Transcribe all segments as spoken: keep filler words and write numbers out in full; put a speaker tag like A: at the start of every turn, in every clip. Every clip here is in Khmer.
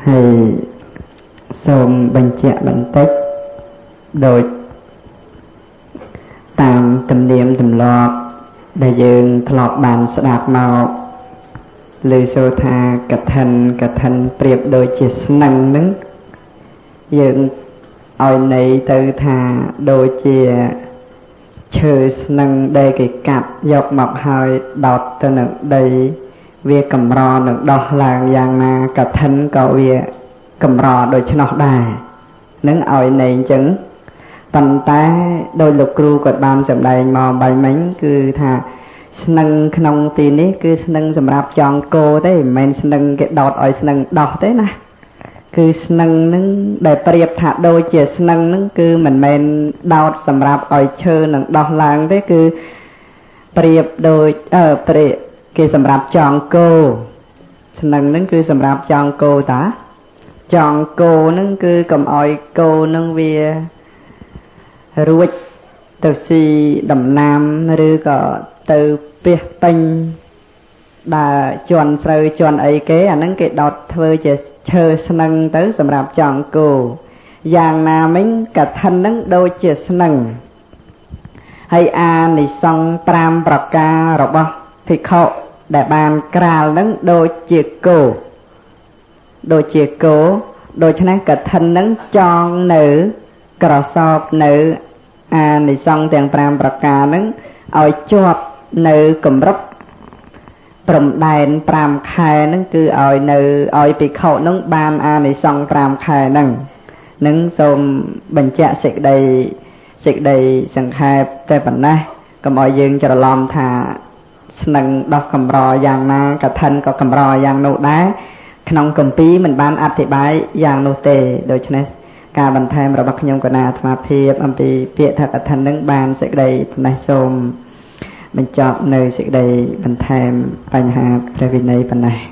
A: hay xôm bình chẹt bình tích đôi tam tâm niệm tâm lọt đại dương lọt bàn sẽ đạp màu lư sô tha cả thân cả thân priệp đôi chia nâng nứng dương ôi này từ thà đôi chia chơi nâng đây cái cặp dọc mọc hơi đọt từ nâng đây việc cầm rò nâng đọt làng giang na cả thân cậu việc cầm rò đôi chân nọc đài nâng ôi này chứng tần tá đôi lục cru cột bàn sầm đầy mò bài mánh cứ thà nâng nông tì ní cứ nâng sầm rạp chọn cô đấy mình nâng cái đọt ôi nâng đọt đấy nè cứ nâng nâng để priệp thả đôi chia nâng nâng cứ mình mình đọt sầm rạp ôi chơi nâng đọt làng đấy cứ priệp đôi ờ priệp cái sầm rạp chọn cô nâng nâng cứ sầm rạp chọn cô ta chọn cô nâng cứ cầm ôi cô nâng về ruột từ si đầm nam rư có từ bia tinh đã chọn sơ chọn ấy kế à nâng cái đọt thơ chơi chơi nâng tới sầm rạp chọn cô giang na mình cả thân nâng đôi chơi nâng hay a nì song pram bạc ca rọc bò thì khổ để bàn cào nâng đôi chơi cô đôi chơi cô đôi cho nên cả thân nâng chọn nữ cỏ sọp nữ à nì xong tiền pram bạc ca nâng ôi chọp nữ cầm rốc trầm đèn pram khai nâng cứ ôi nữ ôi bị khẩu nâng ban à nì xong pram khai nâng nâng xôm bình chạ xịt đầy xịt đầy sẵn khai tê bẩn này cầm ôi dương cho lòng thà nâng đọc cầm rò giang na cả thân có cầm rò giang nụ đá nông cầm pí mình ban át thì bái giang nụ tê đôi cho nên cả bản thêm rồi bác nhung của na tham phiệp âm pi piệ thật thân nâng ban sẽ đầy này xôm mình chọn nơi sẽ đầy bản thêmបញ្ហាប្រវិន័យប៉ុណ្ណេះ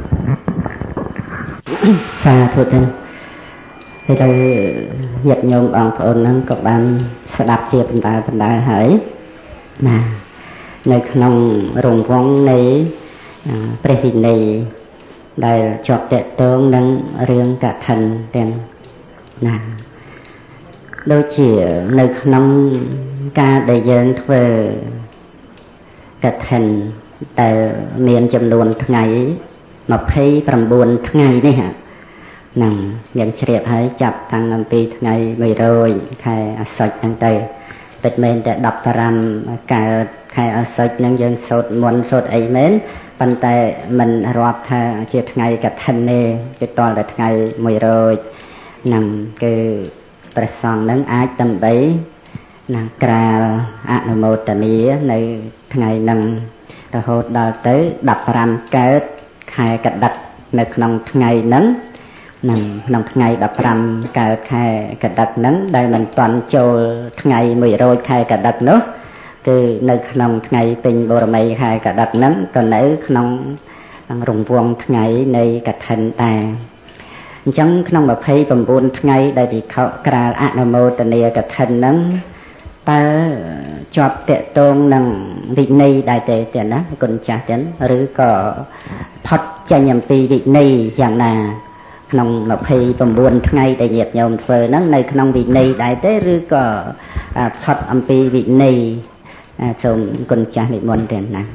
A: សាធុទេហើយទៅញាតិញោមបងប្អូនហ្នឹងក៏បានស្ដាប់ជាបណ្ដាបណ្ដាហើយណានៅក្នុងរង្វង់នៃព្រះវិន័យដែលជាប់តេតងនឹងរឿងកថាទាំងណាដូចជានៅក្នុងការដែលយើងធ្វើកថាតែមានចំនួនថ្ងៃម្ភៃប្រាំបួនថ្ងៃនេះហ្នឹងយើងជ្រាបហើយចាប់តាំងពីថ្ងៃមួយរយខែអាសត់ហ្នឹងទៅពិតមែនតែដប់ប្រាំកើតខែអាសត់ហ្នឹងយើងសូត្រមន្តសូត្រអីមែនប៉ុន្តែមិនរាប់ថាជាថ្ងៃកថាទេគឺតតែថ្ងៃមួយរយហ្នឹងគឺព្រះសង្ឃនឹងអាចដើម្បីណាក្រាលអនុមោទនានៅថ្ងៃនឹងរហូតដល់ទៅដប់ប្រាំកើតខែកដិកនៅក្នុងថ្ងៃហ្នឹងនឹងក្នុងថ្ងៃដប់ប្រាំកើតខែកដិកហ្នឹងដែលមិនទាន់ចូលថ្ងៃមួយរយខែកដិកនោះគឺនៅក្នុងថ្ងៃពេញបូរមីខែកដិកហ្នឹងក៏នៅក្នុងរង្វង់ថ្ងៃនៃកឋិនដែរអញ្ចឹងក្នុងម្ភៃប្រាំបួនថ្ងៃដែលវិខក្រាលអនុមោទនាកឋិនហ្នឹងតើជាប់តេតងនឹងវិន័យដែរទេទេណាគុណចាស់ចឹងឬក៏ផុតចេញអំពីវិន័យយ៉ាងណាក្នុងម្ភៃប្រាំបួនថ្ងៃដែលញាតិញោមធ្វើហ្នឹងនៅក្នុងវិន័យដែរទេឬក៏ផុតអំពីវិន័យសូមគុណចាស់និមន្តទេណា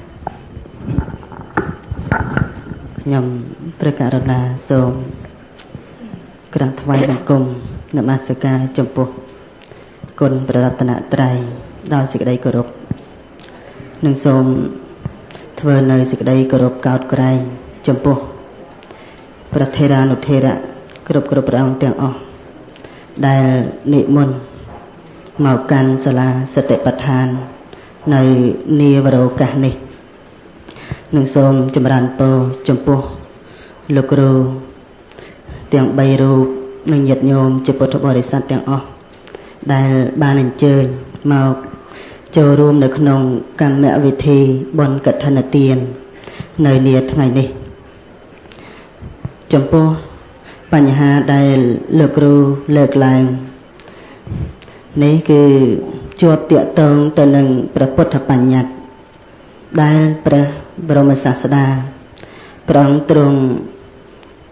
A: ខ្ញុំព្រះករុណាសូមក្រាបថ្វាយបង្គំនមស្ការចំពោះគុណព្រះរតនត្រ័យដោយសេចក្តីគោរពនិងសូមធ្វើនៅសេចក្តីគោរពកោតក្រែងចំពោះព្រះថេរានុថេរៈគ្រប់គ្រប់ព្រះអង្គទាំងអស់ដែលនិមន្តមកកាន់សាលាសតិប្បដ្ឋាននៅនាវរោកាសនេះនិងសូមចម្រើនពរចំពោះលោកគ្រូទាំងបីរូបនិងញាតិញោមជាពុទ្ធបរិស័ទទាំងអស់ដែលបានអញ្ជើញមកចូលរួមនៅក្នុងកម្មវិធីបុណ្យកឋិនទាននៅនាថ្ងៃនេះចំពោះបញ្ហាដែលលោកគ្រូលើកឡើងនេះគឺជាប់ទាក់ទងទៅនឹងព្រះពុទ្ធបញ្ញត្តិដែលព្រះបរមសាស្តាព្រះអង្គទ្រង់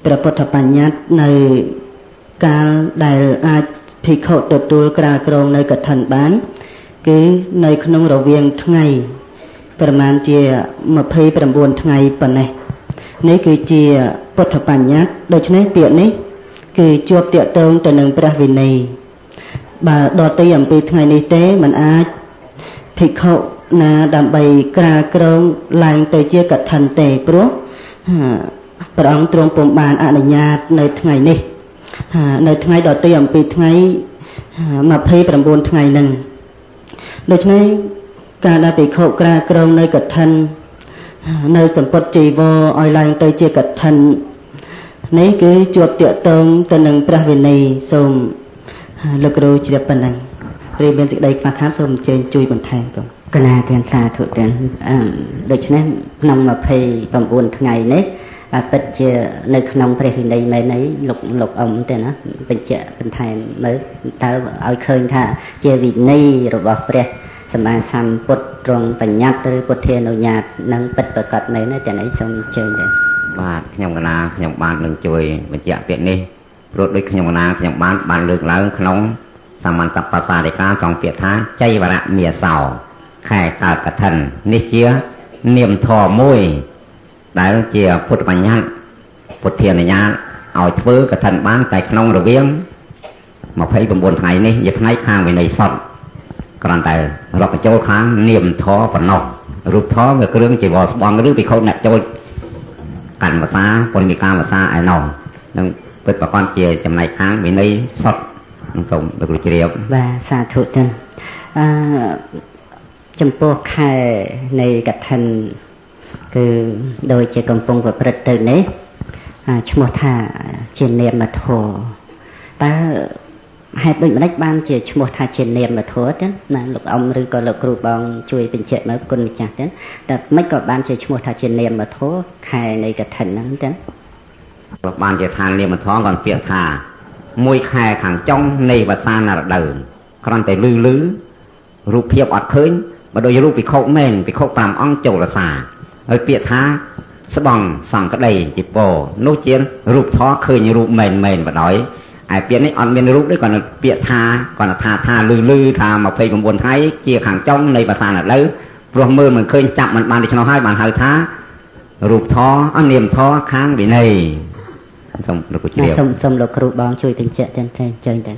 B: ព្រះពុទ្ធបញ្ញត្តិនៅកាលដែលអាចភិក្ខុទទួលក្រាលក្រងនៅកឋិនបានគឺនៅក្នុងរវាងថ្ងៃប្រមាណជាម្ភៃប្រាំបួនថ្ងៃប៉ុណ្ណេះនេះគឺជាពុទ្ធបញ្ញត្តិដូច្នេះពាក្យនេះគឺជាប់ទាក់ទងទៅនឹងព្រះវិន័យបើដទៃអំពីថ្ងៃនេះទេมันអាចភិក្ខុណាដើម្បីក្រាលក្រងឡើងទៅជាកឋិនទេព្រោះព្រះអង្គទ្រង់ពុំបានអនុញ្ញាតនៅថ្ងៃនេះនៅថ្ងៃដទៃអំពីថ្ងៃម្ភៃប្រាំបួនថ្ងៃហ្នឹងដូច្នេះការដែលភិក្ខុក្រាលក្រងនៅកឋិននៅសម្ពត់ជីវរឲ្យឡើងទៅជាកឋិននេះគឺជាប់ទាក់ទងទៅនឹងព្រះវិន័យសូមលោកគ្រូជ្រាបប៉ុណ្ណឹងព្រមមានសេចក្តីខ្វះខាតសូមអញ្ជើញជួយបន្ថែមផងកណាទាំងសាធុទាំងដូច្នេះក្នុងម្ភៃប្រាំបួនថ្ងៃនេះពិតជានៅក្នុងព្រះវិន័យមែនទេលោកលោកអ៊ំទេណាបញ្ជាក់បន្ថែមមើលតើឲ្យឃើញថាជាវិន័យរបស់ព្រះសម្មាសម្ពុទ្ធទ្រង់បញ្ញត្តិឬពុទ្ធានុញ្ញាតនឹងពិតប្រកបមែនទេទាំងនេះសូមអញ្ជើញដែរ
C: បាទខ្ញុំកណាខ្ញុំបាននឹងជួយបញ្ជាក់ពាក្យនេះព្រោះដូចខ្ញុំកណាខ្ញុំបានបានលើកឡើងក្នុងសាមន្តបសារិកាសំពាក្យថាចៃវរៈមាសោខែកើតកឋិននេះជានាមធម៌មួយដែលជាពុទ្ធបញ្ញត្តិពុទ្ធានុញ្ញាតឲ្យធ្វើកឋិនបានតែក្នុងរវាងម្ភៃប្រាំបួនថ្ងៃនេះជាថ្ងៃខាងវិន័យសុទ្ធគ្រាន់តែរាប់បញ្ចូលខាងនាមធម៌ប៉ុណ្ណោះរូបធម៌គឺគ្រឿងជីវរស្បង់ឬភិក្ខុអ្នកចូលកាន់ភាសាពលមិកាភាសាឯណោះនឹងពិតប្រកបជាចំណែកខាងវិន័យសុទ្ធនឹងសូមលោកគ្រូជ្រាប
B: បាទសាធុទេអឺចំពោះខែនៃកឋិនគឺដូចជាកំពុងប្រព្រឹត្តទៅនេះឈ្មោះថាជានាមធម៌តើហេតុដូចម្ដេចបានជាឈ្មោះថាជានាមធម៌ទេណាលោកអ៊ំឬក៏លោកគ្រូបងជួយបញ្ជាក់មកគុណម្ចាស់ទេតែមិនក៏បានជាឈ្មោះថាជានាមធម៌ខែនៃកឋិនហ្នឹងទេ
C: ក៏បានជាថានាមធម៌គាត់ពាក្យថាមួយខែខាងចុងនៃវស្សានរដូវគ្រាន់តែលឺលឺរូបភាពអត់ឃើញបើដូចរូបភិក្ខុមែនភិក្ខុប្រាំអង្គចូលរសាហើយពាក្យថាស្បង់សង្កដីជាពោនោះជារូបធម៌ឃើញរូបមែនមែនបដ ாய் ឯពាក្យនេះអត់មានរូបទេគាត់ពាក្យថាគាត់ថាថាលឺលឺថាម្ភៃប្រាំបួនថ្ងៃជាខាងចុងនៃវស្សានរដូវព្រោះមើលមិនឃើញចាប់មិនបានដូច្នោះហើយបានហៅថារូបធម៌អនាមធម៌ខាងវិន័យសូមលោកគ្រូជ្រាបសូមសូមលោកគ្រូបងជួយបញ្ជាក់ទៅតែអញ្ចឹងទៅ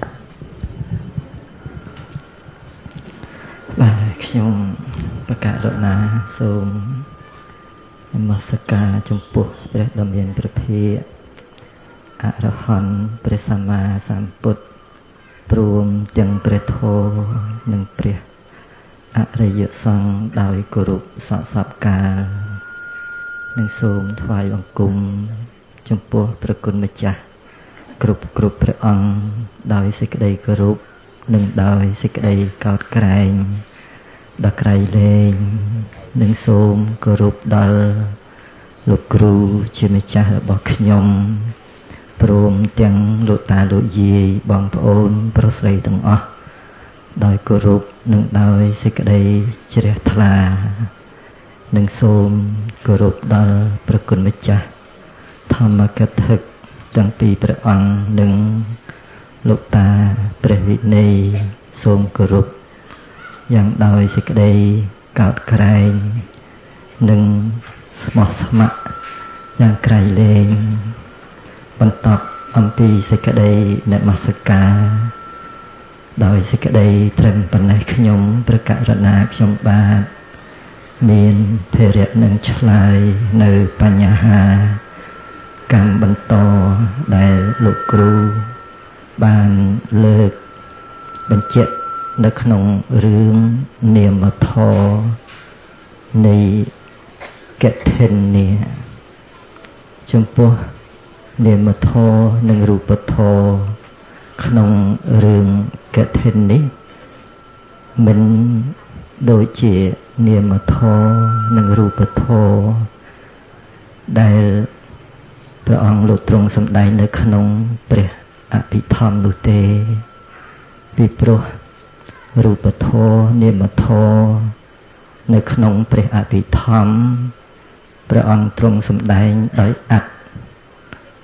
D: បាទខ្ញុំបកករណាសូមនមស្ការចំពោះព្រះដ៏មានព្រះភិក្ខអរហន្តព្រះសម្មាសម្ពុទ្ធព្រមទាំងព្រះធម៌និងព្រះអរិយសង្ឃដោយគោរពសក្ការកាលនិងសូមថ្វាយបង្គំចំពោះព្រះគុណម្ចាស់គ្រប់គ្រប់ព្រះអង្គដោយសេចក្តីគោរពនិងដោយសេចក្តីកោតក្រែងដល់ក្រៃលែងនិងសូមគោរពដល់លោកគ្រូជាម្ចាស់របស់ខ្ញុំព្រមទាំងលោកតាលោកយាយបងប្អូនប្រុសស្រីទាំងអស់ដោយគោរពនិងដោយសេចក្តីជ្រះថ្លានិងសូមគោរពដល់ព្រះគុណម្ចាស់ធម្មកថាទាំងពីរព្រះអង្គនិងលោកតាព្រះវិន័យសូមគោរពយ៉ាងដោយសេចក្តីកោតក្រែងនិងស្មោះស្ម័គ្រយ៉ាងក្រៃលែងបន្តអំពីសេចក្តីនមស្ការដោយសេចក្តីត្រឹមប៉ុណ្ណេះខ្ញុំព្រះករុណាខ្ញុំបាទមានធរៈនឹងឆ្លើយនៅបញ្ហាកម្មបន្តដែលលោកគ្រូបានលើកបញ្ជាក់នៅក្នុងរឿងនាមធម៌នៃកឋិននេះចំពោះនាមធម៌និងរូបធម៌ក្នុងរឿងកឋិននេះមិនដូចជានាមធម៌និងរូបធម៌ដែលព្រះអង្គលោកទ្រង់សម្ដែងនៅក្នុងព្រះអភិធម្មនោះទេពីព្រោះរូបធម៌នាមធម៌នៅក្នុងព្រះអភិធម្មព្រះអង្គទ្រង់សម្ដែងដោយអត្ថ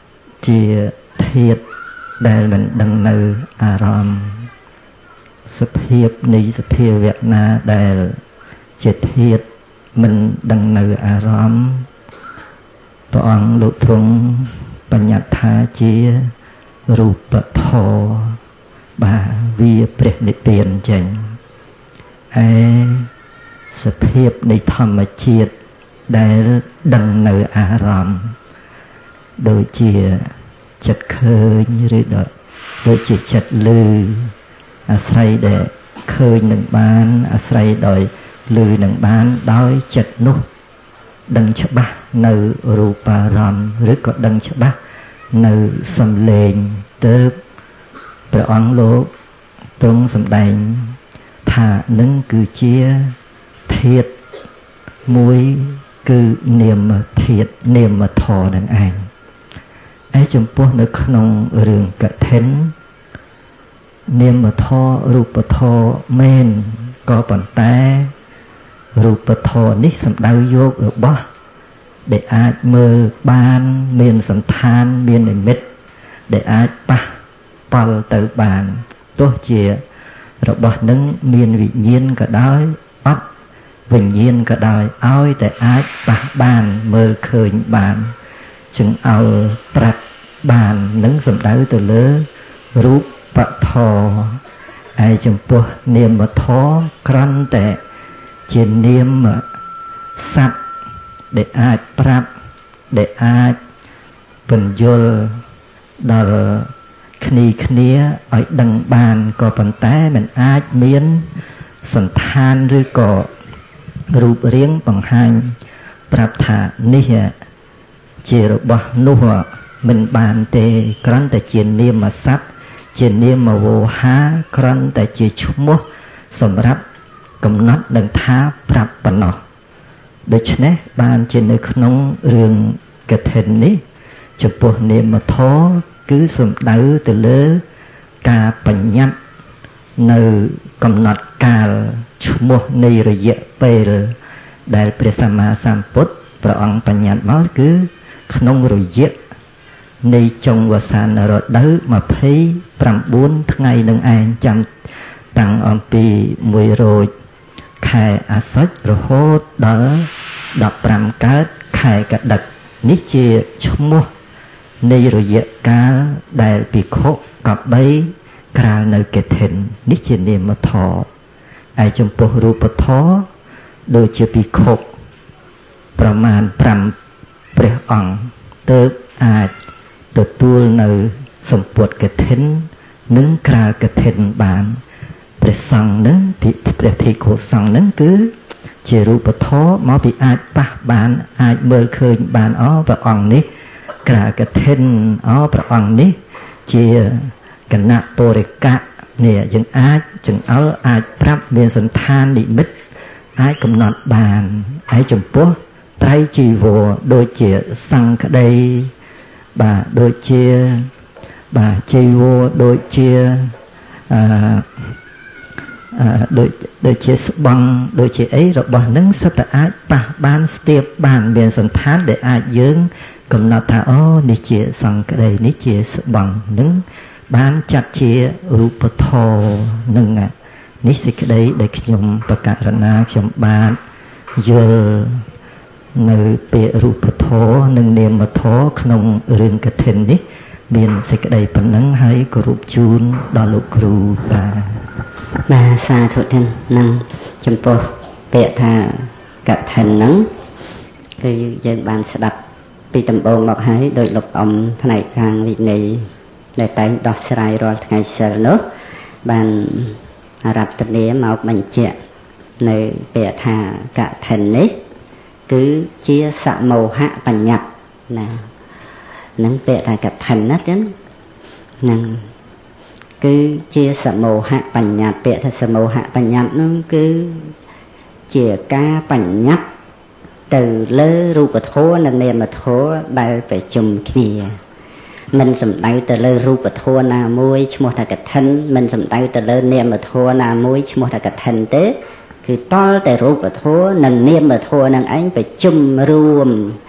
D: ជាធាតុដែលមិនដឹងនៅអារម្មណ៍សភាពនៃសភាវៈណាដែលជាធាតុមិនដឹងនៅអារម្មណ៍ព្រះអង្គលោកទ្រង់បញ្ញត្តិថាជារូបធម៌បាទវាព្រះនិព្វានចេញឯសភាពនៃធម្មជាតិដែលដឹងនៅអារម្មណ៍ដូចជាចិត្តឃើញឬដូចជាចិត្តឮអាស្រ័យដែលឃើញនឹងបានអាស្រ័យដោយឮនឹងបានដោយចិត្តនោះដឹងច្បាស់នៅរូបារម្មណ៍ឬក៏ដឹងច្បាស់នៅសំឡេងទៅព្រះអង្គលោកទ្រង់សម្ដែងថានឹងគឺជាធាតុមួយគឺនាមធាតុនាមធម៌នឹងឯងឯចំពោះនៅក្នុងរឿងកឋិននាមធម៌រូបធម៌មែនក៏ប៉ុន្តែរូបធម៌នេះសំដៅយករបស់ដែលអាចមើលបានមានសន្តានមាននិមិត្តដែលអាចប៉ះប៉ល់ទៅបានទោះជារបស់នឹងមានវិញ្ញាណក៏ដោយអត់វិញ្ញាណក៏ដោយឲ្យតែអាចប៉ះបានមើលឃើញបានចង្អុលប្រាប់បាននឹងសំដៅទៅលើរូបធម៌ឯចំពោះនាមធម៌គ្រាន់តែជានាមសត្វដែលអាចប្រាប់ដែលអាចបញ្យល់ដល់គ្នាគ្នាឲ្យដឹងបានក៏ប៉ុន្តែมันអាចមានសន្តានឬក៏រូបរាងបង្ហាញប្រាប់ថានេះជារបស់នោះមិនបានទេគ្រាន់តែជានាមសត្វជានាមវោហាគ្រាន់តែជាឈ្មោះសម្រាប់កំណត់នឹងថាប្រាប់ប៉ុណ្ណោះដូច្នេះបានជានៅក្នុងរឿងកឋិននេះចំពោះនាមធម៌គឺសំដៅទៅលើការបញ្ញត្តិនៅកំណត់កាលឈ្មោះនៃរយៈពេលដែលព្រះសម្មាសម្ពុទ្ធព្រះអង្គបញ្ញត្តិមកគឺក្នុងរយៈនៃចុងវស្សានរដូវម្ភៃប្រាំបួនថ្ងៃនឹងឯងចាំតាំងអំពីមួយរោចខែអាសត់រហូតដល់ដប់ប្រាំកើតខែកដឹកនេះជាឈ្មោះនៃរយៈកាលដែលភិក្ខុកបីក្រាលនៅកឋិននេះជានាមធម៌ឯចំពោះរូបធម៌ដូចជាភិក្ខុប្រមាណប្រាំព្រះអង្គទើបអាចទទួលនៅសម្ពុតកឋិននិងក្រាលកឋិនបានព្រះសង្ឃនឹងព្រះភិក្ខុសង្ឃនឹងគឺជារូបធម៌មកពីអាចប៉ះបានអាចមើលឃើញបានអូព្រះអង្គនេះក្រាលកឋិនអូព្រះអង្គនេះជាគណៈបរិកៈនេះយើងអាចចង្អុលអាចប្រាប់មានសន្តាននិមិត្តអាចកំណត់បានហើយចំពោះត្រៃជីវរដូចជាសង្ឃក្តីបាទដូចជាបាទជីវរដូចជាអឺអឺដូចដូចជាស្បង់ដូចជាអីរបស់នឹងសិតតែអាចប៉ះបានស្ទាបបានមានសន្តានដែលអាចយើងកំណត់ថាអូនេះជាសង្ឃក្តីនេះជាស្បង់នឹងបានចាត់ជារូបធម៌នឹងនេះសេចក្តីដែលខ្ញុំប្រកាសណាខ្ញុំបានយល់នៅពាក្យរូបធម៌និងនាមធម៌ក្នុងរឿងកឋិននេះមានសេចក្តីប៉ុណ្ណឹងហើយគោរពជូនដល់លោកគ្រូបាទ
B: បាទសាធុទេនឹងចំពោះពាក្យថាកឋិនហ្នឹងគឺយើងបានស្ដាប់ពីដំបូងមកហើយដោយលោកអ៊ំផ្នែកខាងវិន័យដែលតែងដោះស្រាយរាល់ថ្ងៃសិលនោះបានរតនាមកបញ្ជាក់នៅពាក្យថាកឋិននេះគឺជាសមោហៈបញ្ញត្តិណានឹងពាក្យថាកឋិនណាចឹងនឹងគឺជាសមោហៈបញ្ញត្តិពាក្យថាសមោហៈបញ្ញត្តិនោះគឺជាការបញ្ញត្តិទៅលើរូបធម៌និងនាមធម៌ដែលប្រជុំគ្នាមិនសំដៅទៅលើរូបធម៌ណាមួយឈ្មោះថាកឋិនមិនសំដៅទៅលើនាមធម៌ណាមួយឈ្មោះថាកឋិនទេគឺតល់តែរូបធម៌និងនាមធម៌នឹងឯងប្រជុំរួម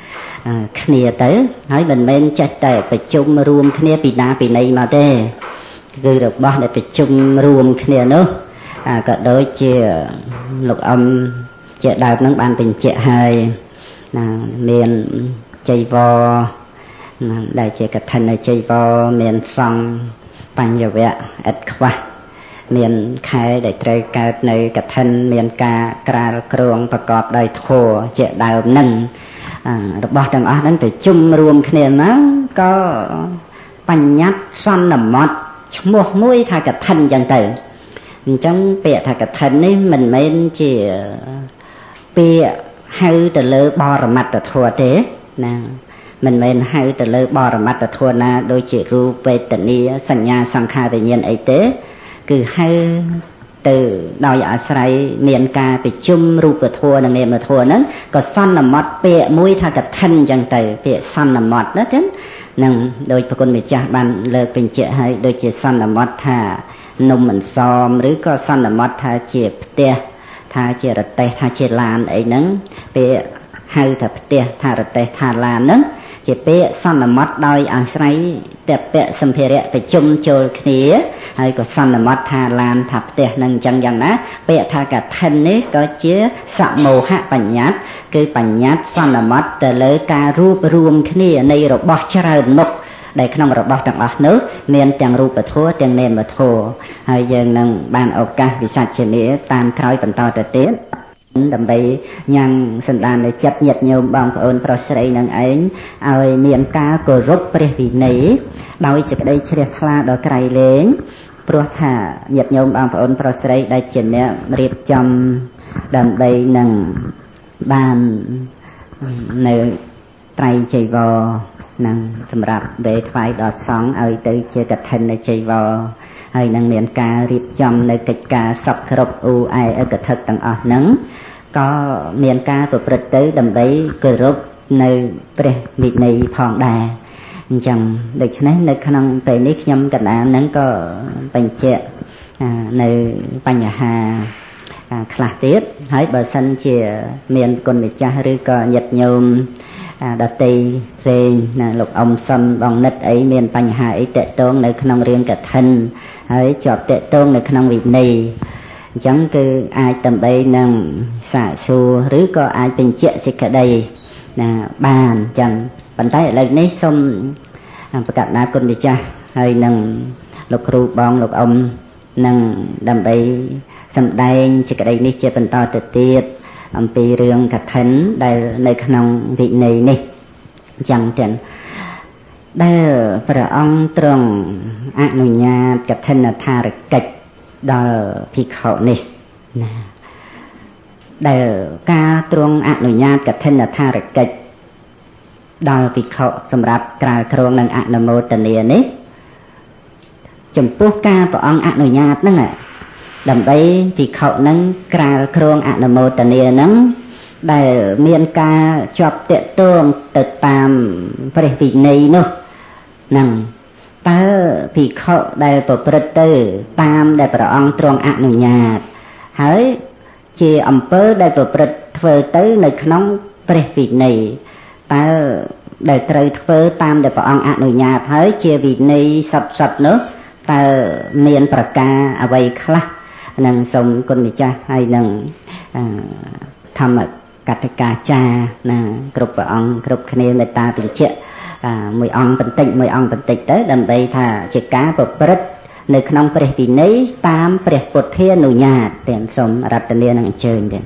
B: គ្នាទៅហើយមិនមែនចេះតែប្រជុំរួមគ្នាពីណាពីណីមកទេគឺរបស់ដែលប្រជុំរួមគ្នានោះក៏ដូចជាលោកអ៊ំជាដើមនឹងបានបញ្ជាក់ហើយណាមានចៃវរដែលជាកឋិននៃចៃវរមានសង្ឃបញ្ញវៈឥតខ្វះមានខែដែលត្រូវកើតនៅកឋិនមានការក្រាលគ្រងប្រកបដោយធម៌ជាដើមនឹងរបស់ទាំងអស់ហ្នឹងទៅជុំរួមគ្នាមកក៏បញ្ញត្តិសន្មតឈ្មោះមួយថាកឋិនអញ្ចឹងទៅអញ្ចឹងពាក្យថាកឋិននេះមិនមែនជាពាក្យហៅទៅលើបរមត្តធម៌ទេណាមិនមែនហៅទៅលើបរមត្តធម៌ណាដូចជារូបវេទនាសញ្ញាសង្ខារវិញ្ញាណអីទេគឺហៅទៅដោយអាស្រ័យមានការប្រជុំរូបធម៌និងនាមធម៌ហ្នឹងក៏សន្មតពាក្យមួយថាកឋិនអញ្ចឹងទៅពាក្យសន្មតណាចឹងនឹងដោយប្រគុណម្ចាស់បានលើកបញ្ជាក់ឲ្យដូចជាសន្មតថានំមិនសមឬក៏សន្មតថាជាផ្ទះថាជារទេះថាជាឡានអីហ្នឹងពាក្យហៅថាផ្ទះថារទេះថាឡានហ្នឹងជាពាក្យសន្មតដោយអាស្រ័យតែពាក្យសម្ភារៈប្រជុំចូលគ្នាហើយក៏សន្មតថាឡានថាផ្ទះនឹងអញ្ចឹងយ៉ាងណាពាក្យថាកឋិននេះក៏ជាសមោហៈបញ្ញត្តិគឺបញ្ញត្តិសន្មតទៅលើការរួបរวมគ្នានៃរបស់ច្រើនមុខដែលក្នុងរបស់ទាំងអស់នោះមានទាំងរូបធម៌ទាំងនាមធម៌ហើយយើងនឹងបានឱកាសវិសាជនីតាមក្រោយបន្តទៅទៀតដើម្បីញ៉ាំងសន្តាននៃចិត្តញាតិញោមបងប្អូនប្រុសស្រីនឹងឯងឲ្យមានការគោរពព្រះវិន័យដោយសេចក្តីជ្រះថ្លាដល់ក្រៃលែងព្រោះថាញាតិញោមបងប្អូនប្រុសស្រីដែលជាអ្នករៀបចំដើម្បីនឹងបាននៅត្រៃចីវរនឹងសម្រាប់ដែលថ្វាយដល់សង្ឃឲ្យទៅជាកឋិននៃចីវរហើយនឹងមានការរៀបចំនៅកិច្ចការសពគ្រប់អ៊ូអែអកថឹកទាំងអស់ហ្នឹងក៏មានការប្រព្រឹត្តទៅដើម្បីគោរពនៅព្រះវិន័យផងដែរអញ្ចឹងដូច្នេះនៅក្នុងពេលនេះខ្ញុំកណ្ដាលហ្នឹងក៏បញ្ជាក់នៅបញ្ហាខ្លះទៀតហើយបើសិនជាមានគុណម្ចាស់ឬក៏ញាតិញោមដតីផ្សេងណាលោកអ៊ំសុនបងនិតអីមានបញ្ហាអីតេតងនៅក្នុងរឿងកឋិនហើយជាប់តេតងនៅក្នុងវិន័យអញ្ចឹងគឺអាចដើម្បីនឹងសាកសួរឬក៏អាចបញ្ជាក់សេចក្តីណាបានអញ្ចឹងប៉ុន្តែឥឡូវនេះសូមប្រកាសណាគុណម្ចាស់ហើយនឹងលោកគ្រូបងលោកអ៊ំនឹងដើម្បីសម្ដែងសេចក្តីនេះជាបន្តទៅទៀតអំពីរឿងកឋិនដែលនៅក្នុងវិន័យនេះអញ្ចឹងទាំងដែលព្រះអង្គទ្រង់អនុញ្ញាតកឋិនថារកិច្ចដល់ភិក្ខុនេះណាដែលការទ្រង់អនុញ្ញាតកឋិនថារកិច្ចដល់ភិក្ខុសម្រាប់ក្រាលគ្រងនិងអនុមោទនានេះចំពោះការព្រះអង្គអនុញ្ញាតហ្នឹងដើម្បីភិក្ខុនឹងក្រាលគ្រងអនុមោទនានឹងដែលមានការជាប់តាក់ទងទៅតាមព្រះវិន័យនោះនឹងតើភិក្ខុដែលប្រព្រឹត្តទៅតាមដែលព្រះអង្គទ្រង់អនុញ្ញាតហើយជាអំពើដែលប្រព្រឹត្តធ្វើទៅនៅក្នុងព្រះវិន័យតើដែលត្រូវធ្វើតាមដែលព្រះអង្គអនុញ្ញាតហើយជាវិន័យសត្វសត្វនោះតើមានប្រការអ្វីខ្លះនឹងសូមគុណម្ចាស់ហើយនឹងធម្មកតិកាចារណាគ្រប់ព្រះអង្គគ្រប់គ្នាមេត្តាបញ្ជាក់មួយអង្គបន្តិចមួយអង្គបន្តិចទៅដើម្បីថាជាការប្រព្រឹត្តនៅក្នុងព្រះវិន័យតាមព្រះពុទ្ធានុញ្ញាតទាំងសូមរតនានឹងអញ្ជើញទៀត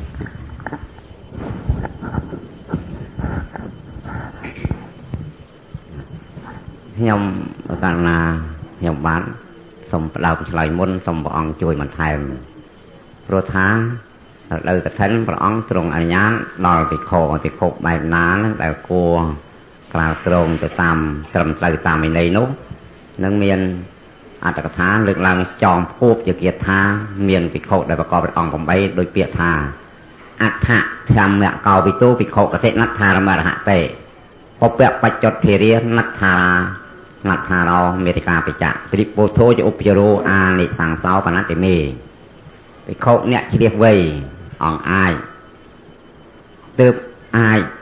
C: ខ្ញុំកាលណាខ្ញុំបានសូមផ្ដោតឆ្លើយមុនសូមព្រះអង្គជួយបន្ថែមព្រោះថាលើកឋិនព្រះអង្គទ្រង់អនុញ្ញាតដល់ភិក្ខុភិក្ខុបែបណានឹងដែលគួរក្រាលគ្រងទៅតាមត្រឹមត្រូវតាមវិន័យនោះនឹងមានអត្ថកថាលើកឡើងចងភពជាគាថាមានភិក្ខុដែលប្រកបដោយអង្គeightដោយពាក្យថាអដ្ឋធម្មកោវិទូភិក្ខុកតិណដ្ឋារមរហតេពពៈបច្ចុតធិរិណដ្ឋាណដ្ឋារោមេតិកាបច្ចៈព្រិពោធោជាឧបយរោអានិសង្សោបណតិមេភិក្ខុអ្នកជ្រះវៃអង្គអាចទើបអាច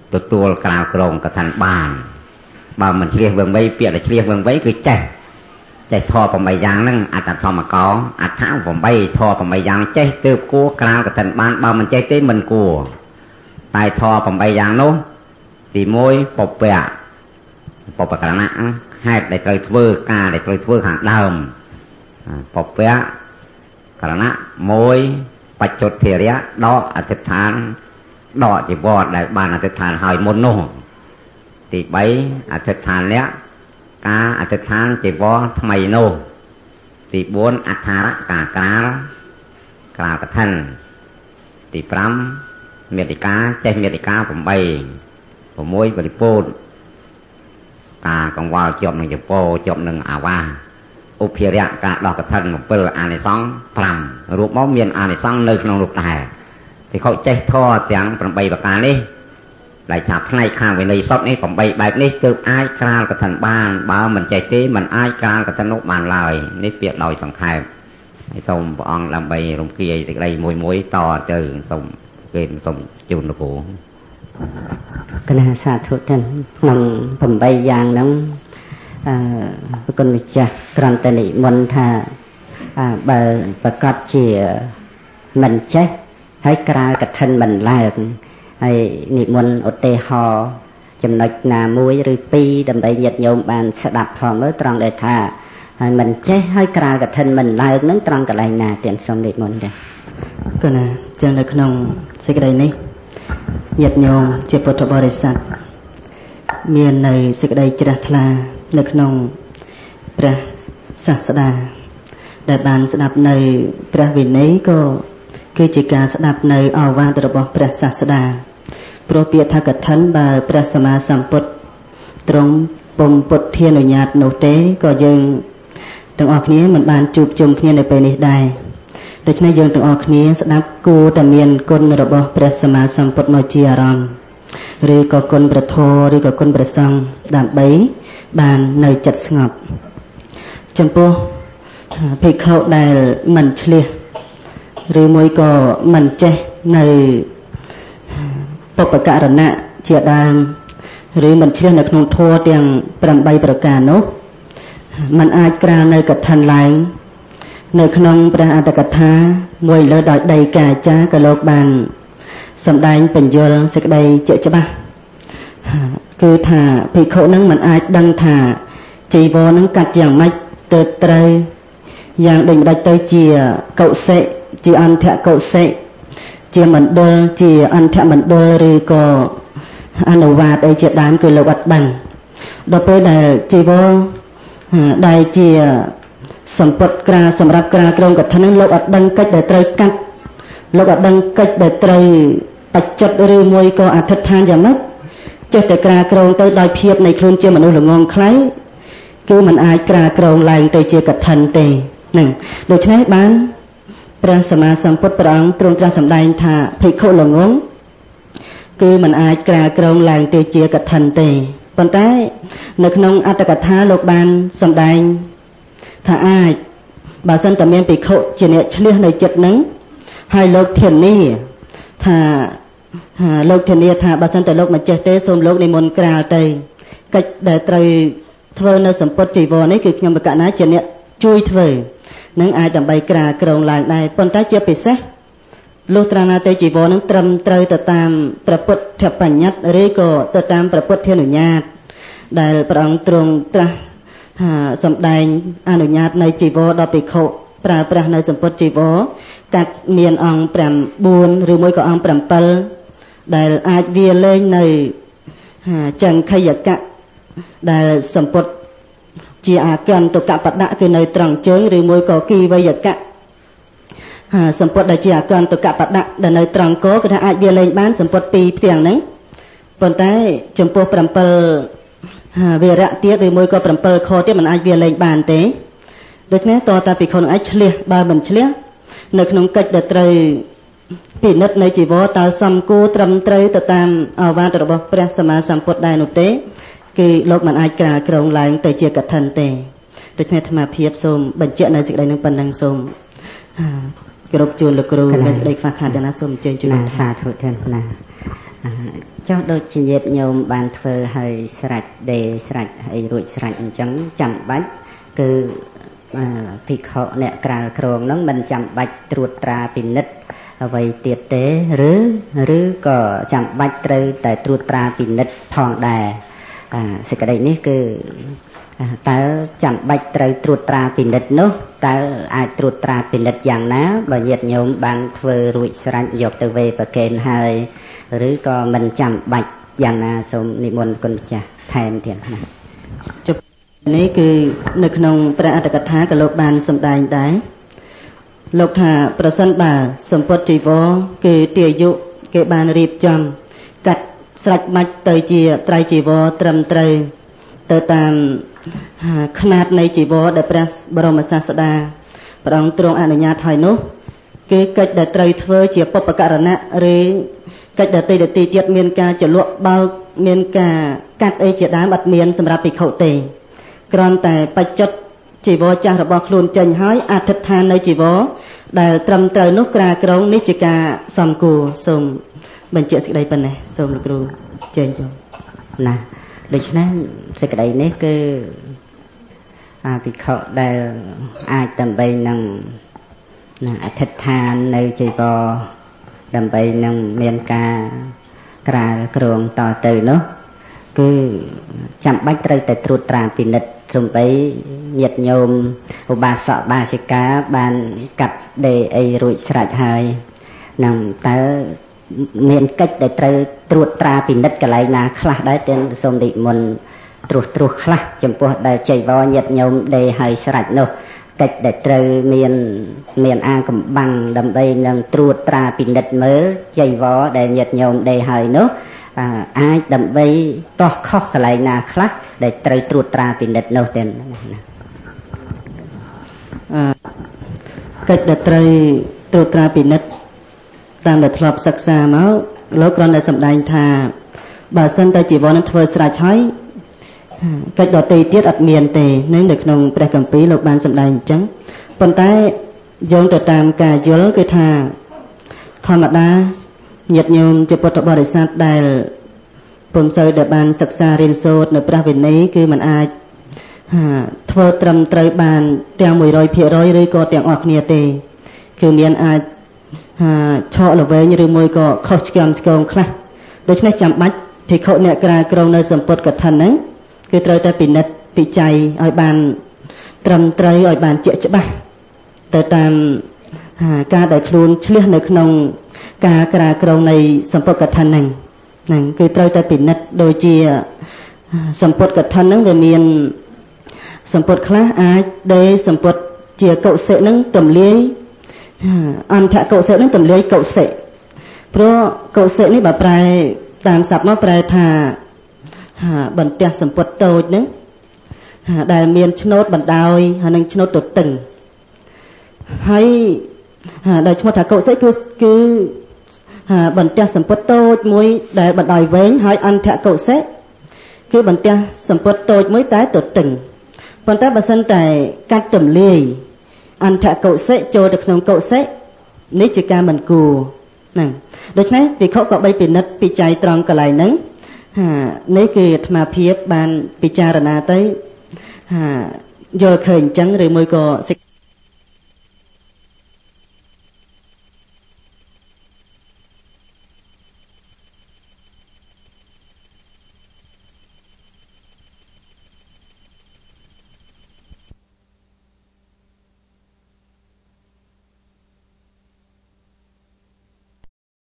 C: ตัวตัวกลางกรงกระทันบ้านบ่มันเชียเบื้องใบเปียกเชียเบื้องใบคือใจใจทอผมใบยางนั่งอัดทอมากออัดเท้าผมใบทอผมใบยางใจเติบกู้กลางกระทันบ้านบ่มันใจเต้มันกูตายทอผมใบยางโน้ตีมวยปบเปียปบปะกระนะให้ได้เคยทเวอร์กาได้เคยทเวอร์หางดำปบเปียกระนะมวยปัจจุเทียร์ดอกอธิษฐานดอกจีบอดได้บานอธิษฐานหอยมนโนตีใบอธิษฐานเนี้ยกาอธิษฐานจีบอดทำไมโนตีบวนอัฐาระกากรากรากระทันตีพรำเมียติกาใจเมียติกาผมใบผมมวยบริโภคกากองวาวจบหนึ่งจีโปจบหนึ่งอาวาอุพิริยะกะดอกกระทันเปิลอานิสองพรำรูปม้อเมียนอานิสองเนื้อขนมลูกแต่ที่เขาใจทอดเสียงผมใบประการนี้หลายฉากในข้างไว้ในซอกนี้ผมใบแบบนี้เกิดอ้ายกลางกระทันบ้านบ้ามันใจเต้มันอ้ายกลางกระทันนกบานลอยนี่เปียกลอยสังขารให้ส่งปองลำใบลงเกียร์อะไรมวยมวยต่อเจอส่งเกณฑ์ส่งจูนหลวงปู่
B: คณะสาธุท่านนำผมใบยางแล้วพระคุณวิจารกรันตลิมนทาบาประกอบเชียมันเช็คให้กลางกระทันมันลายให้นิมนต์อดเตหอจำนวนนามวยหรือปีดำไปหยัดโยมบานสดับพร้อมเมื่อตรังได้ท่าให้มันเช็คให้กลางกระทันมันลายนั้นตรังกับลายนาเตียนสมนิมนต์ได้ก็นะจังในขนมสิ่งใดนี้หยัดโยมเจ็บปวดบริษัทเมียนในสิ่งใดจระทลาในขนมพระศาสดาได้บานสดับในพระวินัยก็คือจิการสดับในอาวาสระบบพระศาสดาโปรเปียทักทันบาพระสมมาสัมพุทธตรงปมปุถเทียนุญาตโนเตก็ยังต้องออกนี้มันบานจูบจมเนียในไปนี้ได้โดยเฉพาะยังต้องออกนี้สดับกูแต่เมียนกลระบบพระสมมาสัมพุทธมาเจียรอนหรือก็กลประโทหรือก็กลประสังดามใบบานในจัดสงบจำพวกพิเข้าได้มันเฉลี่ยหรือมวยก็มันเจในปปการณะเจียดามหรือมันเชื่อในขนมโทษอย่างปรำใบประการนกมันอาจกลางในกระทันไหลในขนมประอัตกถามวยเลือดใดกาจ้ากะโลกบานสำได้เป็นโยลสิกใดเจจะบ้าคือถ้าพิเข้านั้นมันอาจดังถ้าจีวรนั้นกัดอย่างไม่เติดเตยอย่างเด่นได้เตยเจียเกาเสจีอันเถะเกาเสเจียมันเดอจีอันเถะมันเดอหรือก็อนุวาตไอเจียดานคือเราวัดบังดอกไปได้จีวรได้เจียสมปดกราสำหรับกราตรงกับท่านั้นเราอัดดังกัดได้เตยกัดเราอัดดังกัดได้เตยปัจจัดหรือมวยก็อัฐทานอย่างมัดเจตกราตรงเตยได้เพียบในคลุนเจียมนุษย์หลงงคล้ายคือมันอายกราตรงลายเตยเจียกับทันเตหนึ่งโดยใช้บ้านพระสมมาสัมพุทธประองค์ตรงตรัสสำแดงท่าภิกขุหลงงคือมันอายกราตรงลายเตยเจียกับทันเตปนท้ายในขนมอัตตกถาโลกบาลสำแดงถ้าอายบาสันตะเมียนภิกขุเจเนเฉลี่ยในจุดนั้นให้โลกเทียนนี้ถ้าโลกเทียนนี้ถ้าบาสันตะโลกมันเจเตสมโลกในมนกราเตยก็ได้เตยเทวในสัมปติวนี้คือยังประกาศนะเจเนช่วยเทวนั้นอายดำใบกรากรงลายได้ปนท้ายเจ็บไปซะลูตรานาเตจีวนั้นตรำเตยต่อตามประพุทธปัญญัติหรือก็ต่อตามประพุทธเทนุญาตได้พระองค์ตรงตรัสสำแดงอนุญาตในจีวดอปิโคปราประในสัมปติวกัดเมียนองแปมบุญหรือมวยก็องแปมเปลได้อาจเวียเล่นในจังขยกะได้สัมปติจีอาการตุกะปัดดะคือในตรังเจิงหรือมวยก็กีไวยกะสัมปติได้จีอาการตุกะปัดดะได้ในตรังโกก็ถ้าอาจเวียเล่นบ้านสัมปติปีเพียงนั้นปนท้ายจมโปแปมเปลเวระเตี้ยหรือมวยก็แปมเปลคอเตี้ยมันอาจเวียเล่นบ้านเตะโดยเฉพาะต่อตาปีคนอาจเฉลี่ยบาบันเฉลี่ยในขนมกัดเดตรปีนัดในจีวรตาสัมกูตรำเตยต่อตามอาวาสระบบพระสมมาสัมพุทธได้นุเตคือโลกมันอาจกลากรงลายแต่เจียกับทันเตโดยเฉพาะธรรมเพียบสมบัญเจในสิ่งใดนึงปันนังสมกรบจูนหรือกรูในสิ่งใดฝากขาดนะสมเจนจุนสาธุเทนนะ cho đôi chị nhiệt nhôm bàn thơ hơi sạch để sạch hay rụi sạch chẳng chẳng bách cứ thì họ nè cà krong nó mình chậm bạch truột tra pin nít vậy tiệt tế rứ rứ có chậm bạch trời tại truột tra pin nít thòng đà à sự cái đây ní cứ ta chậm bạch trời truột tra pin nít nó ta ai truột tra pin nít dạng ná và nhiệt nhôm bàn phơi rụi sạch dọc từ về và kèn hơi rứ có mình chậm bạch dạng na sôm niệm môn con cha thèm thiền nàyនេះគឺនៅក្នុងព្រះអត្តកថាក៏លោកបានសម្ដែងដែរលោកថាប្រសិនបើសម្ពុតជីវរគឺទាយុគេបានរៀបចំកាត់ស្រេចបាច់ទៅជាត្រៃជីវរត្រឹមត្រូវទៅតាមຂະຫນາດនៃជីវរដែលព្រះបរមសាស្តាព្រះអង្គទ្រង់អនុញ្ញាតឲ្យនោះគឺកិច្ចដែលត្រូវធ្វើជាបុព្វករណៈឬកិច្ចដែលទីទីទៀតមានការចលក់បើកមានការកាត់អីជាដើមអត់មានសម្រាប់ភិក្ខុទេគ្រាន់តែបច្ចុប្បន្នជីវរចាស់របស់ខ្លួនចេញហើយអធិដ្ឋាននៅជីវរដែលត្រឹមត្រូវនោះក្រាក្រងនេះជាការសំគួរសូមបញ្ជាក់សេចក្តីប៉ុណ្ណេះសូមលោកគ្រូចេញចូលណាដូច្នេះសេចក្តីនេះគឺអាភិក្ខុដែលអាចដើម្បីនឹងអធិដ្ឋាននៅជីវរដើម្បីនឹងមានការក្រាក្រងតទៅនោះគឺចាំបាច់ត្រូវតែត្រួតត្រាពិនិត្យសំបីញាតិញោមឧបាសកបាសិកាបានកាត់ដេអីរួចស្រេចហើយនឹងតើមានកិច្ចដែលត្រូវត្រួតត្រាពិនិត្យកន្លែងណាខ្លះដែរទាំងសូមនិមន្តត្រួសត្រាសខ្លះចំពោះដែលចៃវរញាតិញោមដេហើយស្រេចនោះកិច្ចដែលត្រូវមានមានអាកំបាំងដើម្បីនឹងត្រួតត្រាពិនិត្យមើលចៃវរដែលញាតិញោមដេហើយនោះអាចដើម្បីតោះខុសកន្លែងណាខ្លះដែលត្រូវត្រួតត្រាពិនិត្យនោះទេកិច្ចដែលត្រូវត្រួតត្រាពិនិត្យតាមដែលធ្លាប់សិក្សាមកលោកគ្រាន់តែសម្ដែងថាបើសិនតែជីវរនឹងធ្វើស្រេចហើយកិច្ចដទៃទៀតអត់មានទេនៅនៅក្នុងព្រះគម្ពីរលោកបានសម្ដែងអញ្ចឹងប៉ុន្តែយោងទៅតាមការយល់គឺថាធម្មតាញាតិញោមជាពុទ្ធបរិស័ទដែលពុំសូវដែលបានសិក្សារៀនសូត្រនៅព្រះវិន័យគឺมันអាចធ្វើត្រឹមត្រូវបានទាំង មួយរយភាគរយ ឬក៏ទាំងអស់គ្នាទេគឺមានអាចឆក់ល្វែងឬមួយក៏ខុសឆ្គំឆ្គងខ្លះដូច្នេះចាំបាច់ភិក្ខុអ្នកក្រាក្រងនៅសម្ពុតកឋិនហ្នឹងគឺត្រូវតែពិនិត្យពិច័យឲ្យបានត្រឹមត្រូវឲ្យបានជាក់ច្បាស់ទៅតាមការដែលខ្លួនឆ្លៀសនៅក្នុងការក្រាក្រងនៃសម្ពុតកឋិនហ្នឹងហ្នឹងគឺត្រូវតែពិនិត្យដូចជាសម្ពុតកឋិនហ្នឹងវាមានសម្ពុតខ្លះអាចដេសម្ពុតជាកុសិហ្នឹងទម្លាយអន្តកុសិហ្នឹងទម្លាយកុសិព្រោះកុសិនេះបើប្រែតាមស័ព្ទមកប្រែថាបន្ទះសម្ពុតតូចហ្នឹងដែលមានឆ្នោតបណ្ដោយហើយនឹងឆ្នោតទទឹងហើយដែលឈ្មោះថាកុសិគឺគឺបន្ទះសម្ពុតតូចមួយដែលបណ្ដោយវែងហើយអន្តកុសិគឺបន្ទះសម្ពុតតូចមួយតែទទឹងប៉ុន្តែបើសិនតែកាត់ទម្លាយអន្តកុសិចូលទៅក្នុងកុសិនេះជាការមិនគួរហ្នឹងដូច្នេះភិក្ខុក៏បីពិនិត្យពិច័យត្រង់កន្លែងហ្នឹងនេះគឺអាត្មាភាពបានពិចារណាទៅយល់ឃើញអញ្ចឹងឬមួយក៏